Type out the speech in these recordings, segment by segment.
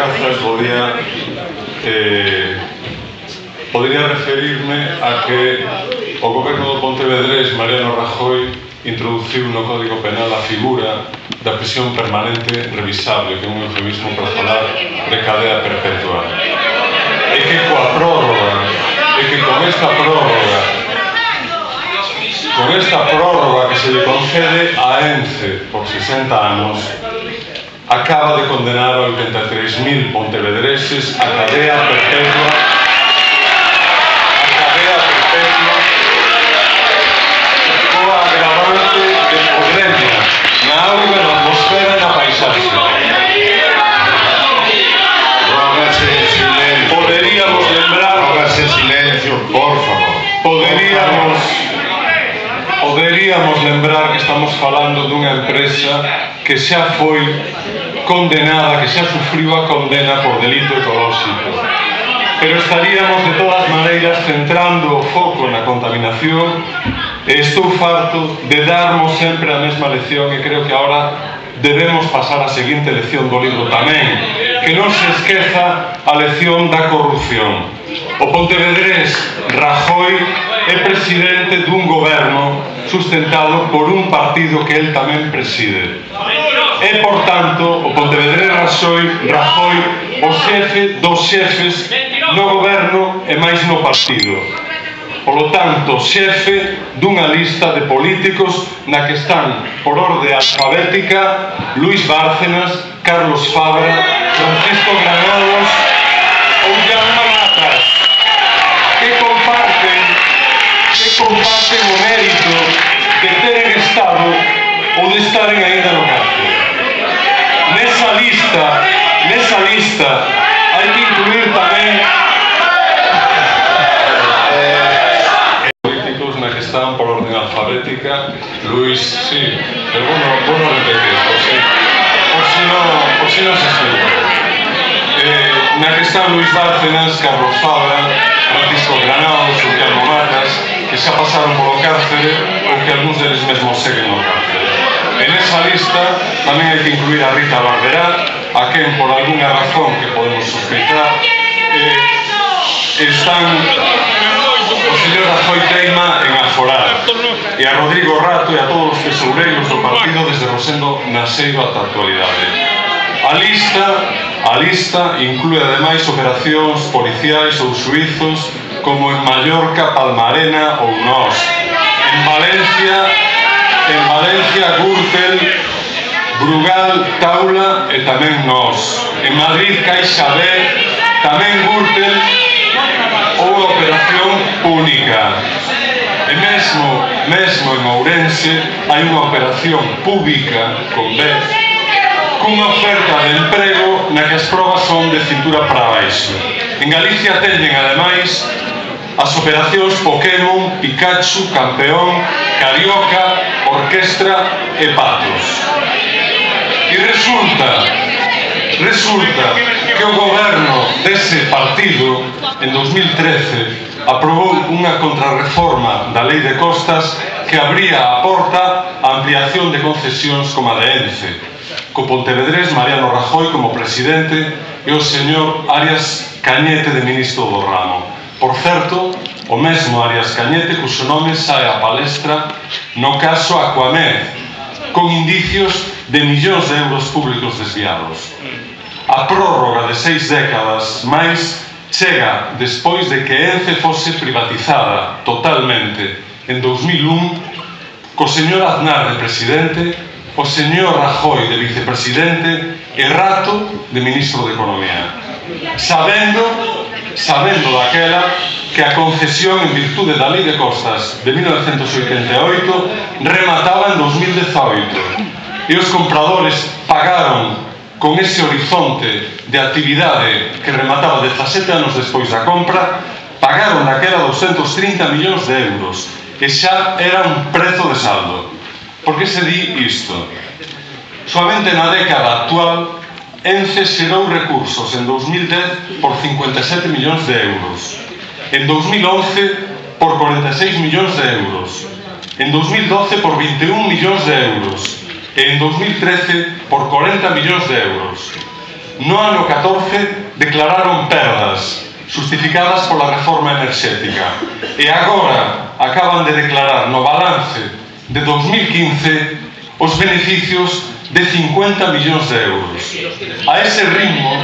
grazas, bo día. Podría referirme a que o goberno do Pontevedrés, Mariano Rajoy, introduciu no Código Penal a figura da prisión permanente revisable, que é un eufemismo para falar de cadea perpetua. E que coa prórroga, e que con esta prórroga que se lle concede a ENCE por 60 anos, acaba de condenar a 83.000 pontevedreses a cadea perpetua coa agravante de podremia na auga, na atmosfera e na paisaxe. Poderíamos lembrar... Póngase silencio, por favor. Poderíamos lembrar que estamos falando dunha empresa que xa foi condenada, que xa sufriu a condena por delito ecolóxico. Pero estaríamos de todas maneiras centrando o foco na contaminación e estou farto de darmos sempre a mesma lección e creo que agora debemos pasar a seguinte lección do libro tamén, que non se esqueza a lección da corrupción. O pontevedrés Rajoy é presidente dun goberno sustentado por un partido que el tamén preside. E, por tanto, o pontevedrés Rajoy, o xefe dos xefes no goberno e máis no partido. Polo tanto, xefe dunha lista de políticos na que están, por orde alfabética, Luis Bárcenas, Carlos Fabra, Francisco Granados ou Jaume Matas, que comparten o mérito de teren estado ou de estaren ainda no cárcel. Nesa lista hai que incluir tamén políticos na que están por orden alfabética. Luis, sí, pero vos non repetir, por si non se escuta. Na que están Luis Bárcenas, Carlos Fabra, Francisco Granados ou Jaume Matas, que xa pasaron polo cárcere ou que algúns deles mesmos seguen no cárcere. En esa lista tamén hai que incluir a Rita Barberá, a quen por algunha razón que podemos sospeitar están o señor Rajoy teima en aforar, e a Rodrigo Rato e a todos os tesoureiros do partido desde Rosendo Naseiro ata a actualidade. A lista inclúe ademais operacións policiais ou suizos como en Mallorca, Palmarena ou Nós. En Valencia, Gürtel, Brugal, Taula e tamén Nós. En Madrid, CaixaBank, tamén Gürtel ou a Operación Púnica. E mesmo en Ourense hai unha operación pública con B, cunha oferta de emprego na que as probas son de cintura para baixo. En Galicia teñen, ademais, as operacións Pokémon, Pikachu, Campeón, Carioca, Orquestra e Patos. E resulta que o goberno dese partido, en 2013, aprobou unha contrarreforma da Lei de Costas que abría a porta a ampliación de concesións como a de ENCE, co pontevedrés Mariano Rajoy como presidente e o señor Arias Cañete de ministro do ramo. Por certo, o mesmo Arias Cañete, cuxo nome sae a palestra no caso Aquamed, con indicios de millóns de euros públicos desviados. A prórroga de 6 décadas máis chega despois de que ENCE fose privatizada totalmente en 2001, co señor Aznar de presidente, o señor Rajoy de vicepresidente e Rato de ministro de Economía, sabendo daquela que a concesión en virtude da Lei de Costas de 1988 remataba en 2018 e os compradores pagaron con ese horizonte de actividade que remataba 17 anos despois da compra, pagaron daquela 230 millóns de euros e xa era un prezo de saldo. Por que se di isto? Soamente na década actual ENCE xerou recursos en 2010 por 57 millóns de euros, en 2011 por 46 millóns de euros, en 2012 por 21 millóns de euros e en 2013 por 40 millóns de euros. No ano 14 declararon perdas justificadas pola reforma enerxética e agora acaban de declarar no balance de 2015 os beneficios de 50 millóns de euros. A ese ritmo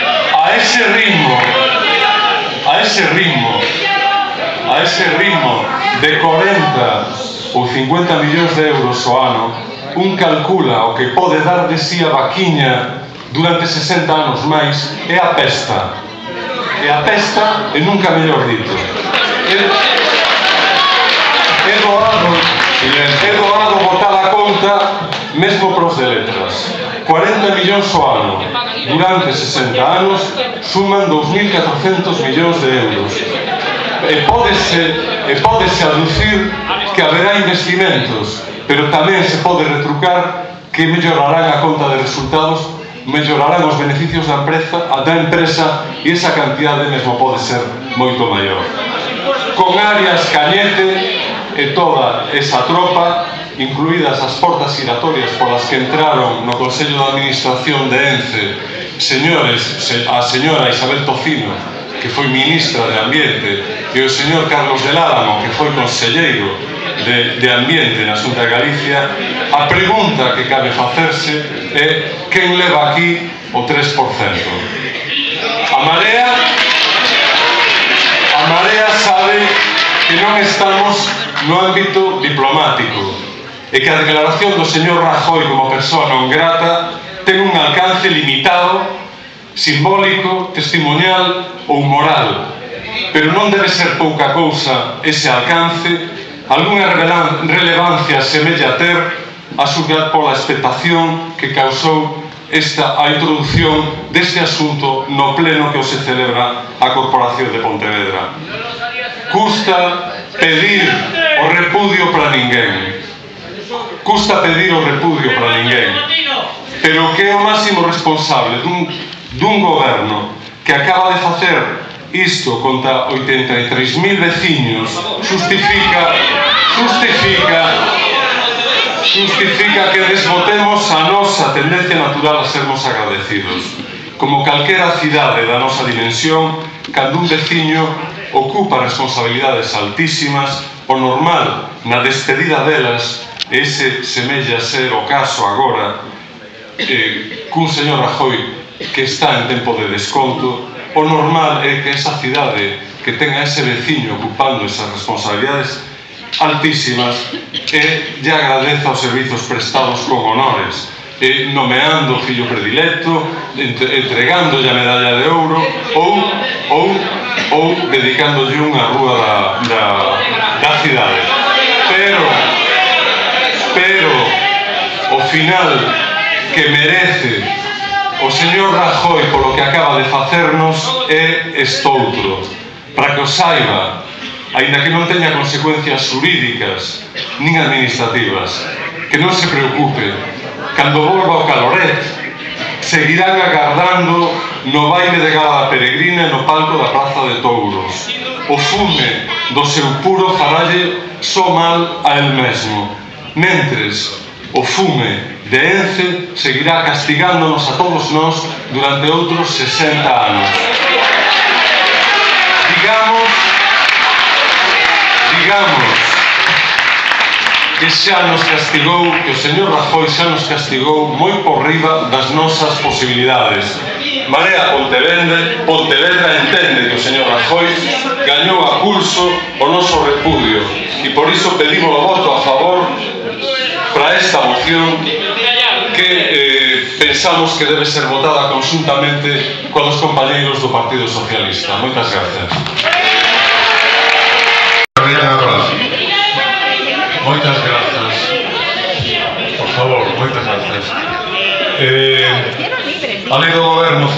de 40 ou 50 millóns de euros ao ano, un calcula o que pode dar de si a vaquiña durante 60 anos máis é a pesta. E a pesta, e nunca mellor dito. É doado botar a conta mesmo pros de letras. 40 millóns ao ano durante 60 anos suman 2.400 millóns de euros. E pódese aducir que haberá investimentos, pero tamén se pode retrucar que mellorarán a conta de resultados, mellorarán os beneficios da empresa e esa cantidade mesmo pode ser moito maior. Con Arias, Cañete e toda esa tropa, incluídas as portas giratorias polas que entraron no Consello de Administración de ENCE, a señora Isabel Tocino, que foi ministra de Ambiente, e o señor Carlos del Álamo, que foi conselleiro de Ambiente na Xunta de Galicia, a pregunta que cabe facerse é quen leva aquí o 3%. A Marea sabe que non estamos no ámbito diplomático e que a declaración do señor Rajoy como persoa non grata ten un alcance limitado, simbólico, testimonial ou moral, pero non debe ser pouca cousa ese alcance. Algúna relevancia semella ter a xulgar pola expectación que causou a introducción deste asunto no pleno que se celebra a Corporación de Pontevedra. Custa pedir o repudio para ninguén, pero que é o máximo responsable dun goberno que acaba de facer isto contra 83.000 veciños justifica que desbotemos a nosa tendencia natural a sermos agradecidos. Como calquera cidade da nosa dimensión, cando un veciño ocupa responsabilidades altísimas, o normal na despedida delas, ese semella ser o caso agora cun señor Rajoy que está en tempo de desconto, o normal é que esa cidade que tenga ese veciño ocupando esas responsabilidades altísimas lle agradeza os servizos prestados con honores, nomeando o fillo predilecto, entregándolle a medalla de ouro ou dedicándolle unha rúa da cidade. Pero o final que merece o señor Rajoy polo que acaba de facernos é estoutro, para que o saiba, aínda que non teña consecuencias xurídicas nin administrativas, que non se preocupe. Cando volva o caloret, seguirán agardando no baile de gala da peregrina e no palco da Praza de Touros. O fume do seu puro faralle só mal a el mesmo, mentres o fume de Ence seguirá castigándonos a todos nós durante outros 60 anos. Digamos que xa nos castigou, que o señor Rajoy xa nos castigou moi por riba das nosas posibilidades. Marea Pontevedra entende que o señor Rajoy gañou a pulso o noso repudio e por iso pedimos o voto a favor para esta moción que pensamos que debe ser votada conjuntamente con os compañeiros do Partido Socialista. Moitas gracias. Moitas grazas. Por favor, moitas grazas. A Lei do Goberno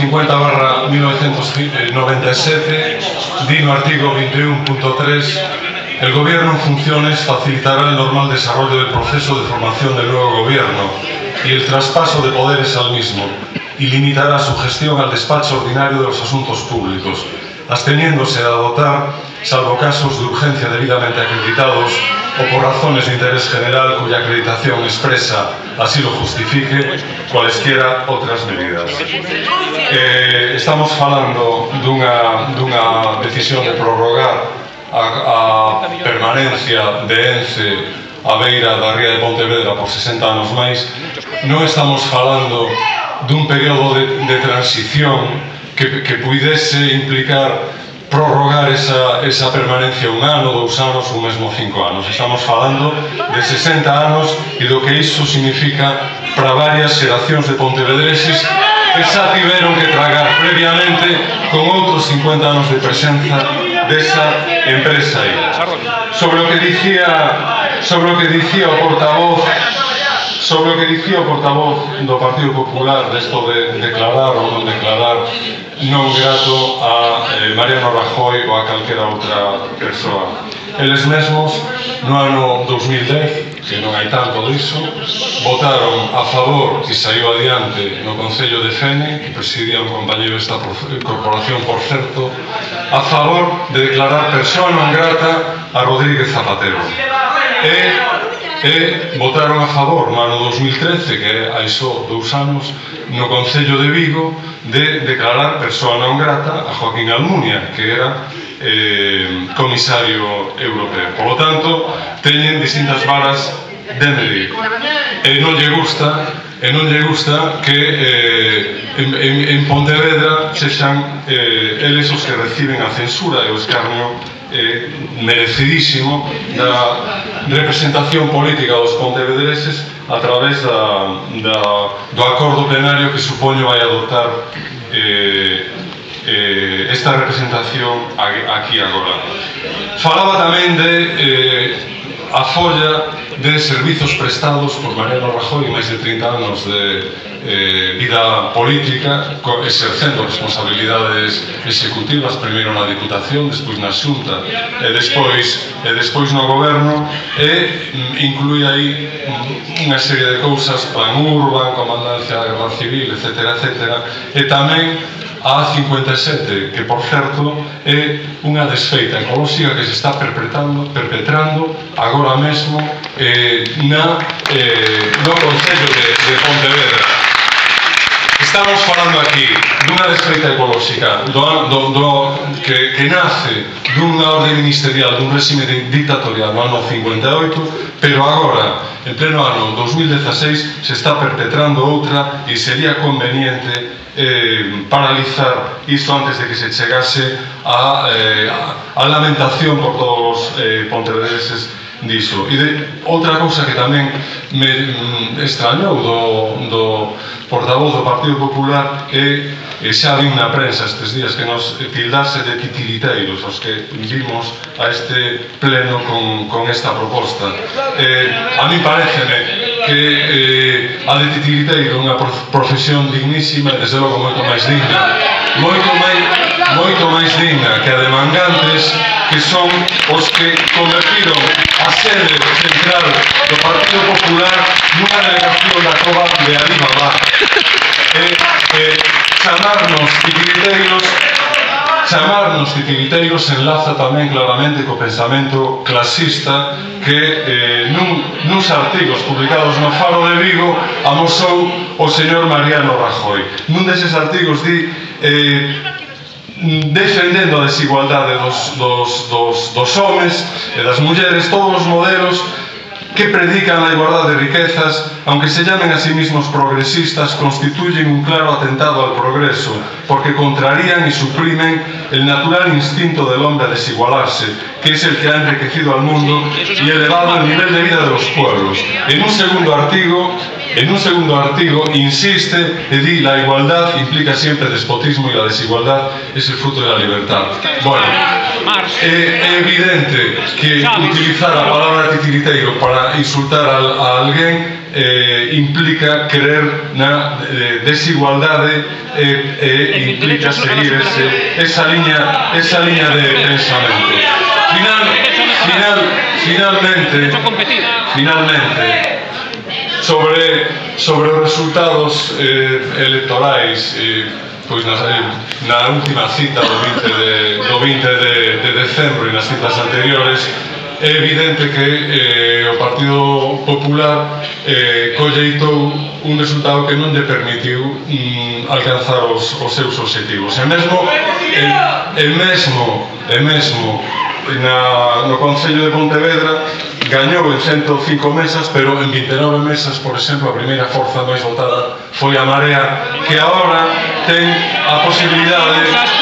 50/1997 di no artigo 21.3: el Gobierno en funciones facilitará el normal desarrollo del proceso de formación del nuevo Gobierno y el traspaso de poderes al mismo, y limitará su gestión al despacho ordinario de los asuntos públicos. absteniéndose de adoptar, salvo casos de urgencia debidamente acreditados o por razones de interés general cuya acreditación expresa así lo justifique, cualesquiera outras medidas. Estamos falando dunha decisión de prorrogar a permanencia de ENCE a beira da ría de Pontevedra por 60 anos máis. Non estamos falando dun período de transición que puidese implicar prorrogar esa permanencia un ano, 2 anos ou mesmo 5 anos. Estamos falando de 60 anos e do que iso significa para varias xeracións de pontevedreses que xa tiveron que tragar previamente con outros 50 anos de presenza desa empresa aí. Sobre o que dicía o portavoz do Partido Popular desto de declarar ou non declarar non grato a Mariano Rajoy ou a calquera outra persoa. Eles mesmos no ano 2010, que non hai tanto diso, votaron a favor e saiu adiante no Concello de Fene, que presidía un compañero desta corporación, por certo, a favor de declarar persoa non grata a Rodríguez Zapatero. E votaron a favor no ano 2013, que hai só 2 anos, no Concello de Vigo, de declarar persoa non grata a Joaquín Almunia, que era comisario europeo. Por lo tanto, teñen distintas varas de medir. E non lle gusta que en Pontevedra sexan eles os que reciben a censura e o escarnio merecidísimo da representación política dos pontevedreses a través do acordo plenario que supoño vai adoptar esta representación aquí agora. Falaba tamén de a folla de servizos prestados por Mariano Rajoy, máis de 30 anos de vida política, exercendo responsabilidades executivas, primeiro na Diputación, despois na Xunta e despois no Goberno, e inclui aí unha serie de cousas, plan urban, comandancia da Guerra Civil, etc. E tamén a A57, que, por certo, é unha desfeita ecolóxica que se está perpetrando agora mesmo no Concello de Pontevedra. Estamos falando aquí dunha desfeita ecolóxica que nace dunha orde ministerial dun réxime dictatorial no ano 58, pero agora, en pleno ano 2016, se está perpetrando outra e sería conveniente paralizar isto antes de que se chegase a lamentación por todos os pontevedreses diso. E outra cousa que tamén me extrañou do portavoz do Partido Popular e xa vin na prensa estes días que nos tildase de titiriteiros os que vimos a este pleno con esta proposta. A mí pareceme que a de titiriteiro é unha profesión dignísima e desde logo moito máis digna que a de mangantes, que son os que convertiron a sede central do Partido Popular nunha delegación da cova de Alibaba. Chamarnos titiriteiros enlaza tamén claramente co pensamento clasista que nuns artigos publicados no Faro de Vigo amosou o señor Mariano Rajoy. Nun deses artigos di defendendo a desigualdade dos homes e das mulleres, todos os modelos que predican la igualdad de riquezas, aunque se llamen a sí mismos progresistas, constituyen un claro atentado al progreso, porque contrarían y suprimen el natural instinto del hombre a desigualarse, que es el que ha enriquecido al mundo y elevado el nivel de vida de los pueblos. En un segundo artículo insiste y di: la igualdad implica siempre despotismo y la desigualdad es el fruto de la libertad. Bueno, é evidente que utilizar a palabra titiriteiro para insultar a alguén implica creer na desigualdade e implica seguir esa liña de pensamento. Finalmente, sobre os resultados electorais, pois na última cita do 20 de decembro e nas citas anteriores, é evidente que o Partido Popular colleitou un resultado que non lle permitiu alcanzar os seus obxectivos. E mesmo no Concello de Pontevedra gañou en 105 mesas, pero en 29 mesas, por exemplo, a primeira forza máis votada foi a Marea, que agora ten a posibilidade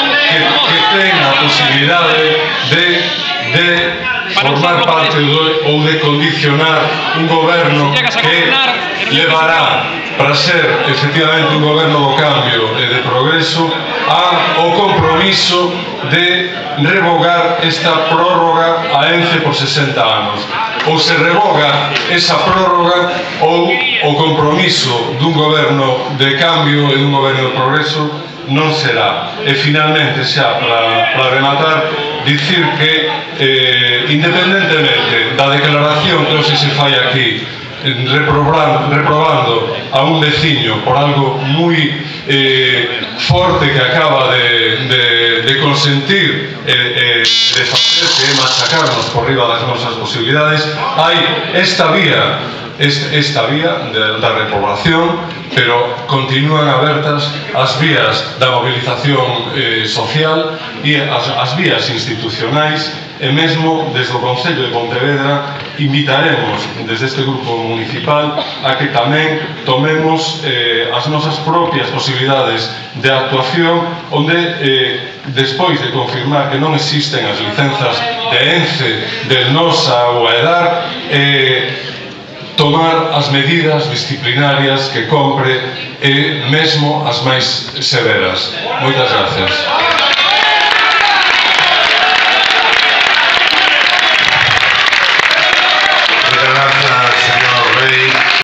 de formar parte ou de condicionar un goberno que levará para ser efectivamente un goberno do cambio e de progreso ao compromiso de revogar esta prórroga a ENCE por 60 anos. Ou se revoga esa prórroga ou o compromiso dun goberno de cambio e dun goberno de progreso non será. E finalmente, xa para rematar, dicir que independentemente da declaración que hoxe se fai aquí reprobando a un veciño por algo moi forte que acaba de consentir de facerse e machacarnos por riba das nosas posibilidades, hai esta vía da reprobación, pero continúan abertas as vías da movilización social e as vías institucionais, e mesmo desde o Concello de Pontevedra invitaremos desde este grupo municipal a que tamén tomemos as nosas propias posibilidades de actuación, onde despois de confirmar que non existen as licenzas de ENCE, del NOSA ou a EDAR, tomar as medidas disciplinarias que compre e mesmo as máis severas. Moitas gracias.